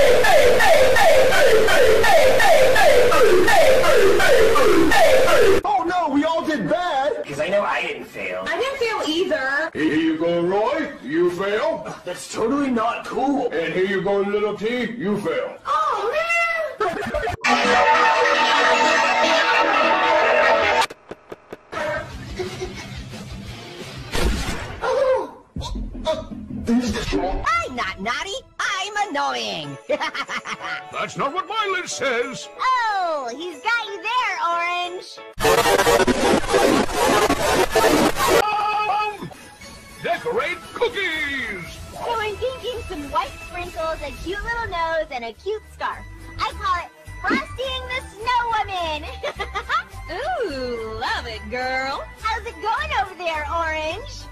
Oh no, we all did bad! Because I know I didn't fail. I didn't fail either. Here you go, Roy. You fail. That's totally not cool. And here you go, Little T. You fail. Oh, man! I'm not naughty. I'm annoying. That's not what my list says. Oh, he's got you there, Orange. Decorate cookies. So I'm thinking some white sprinkles, a cute little nose, and a cute scarf. I call it Frosting the Snow Woman. Ooh, love it, girl. How's it going over there, Orange?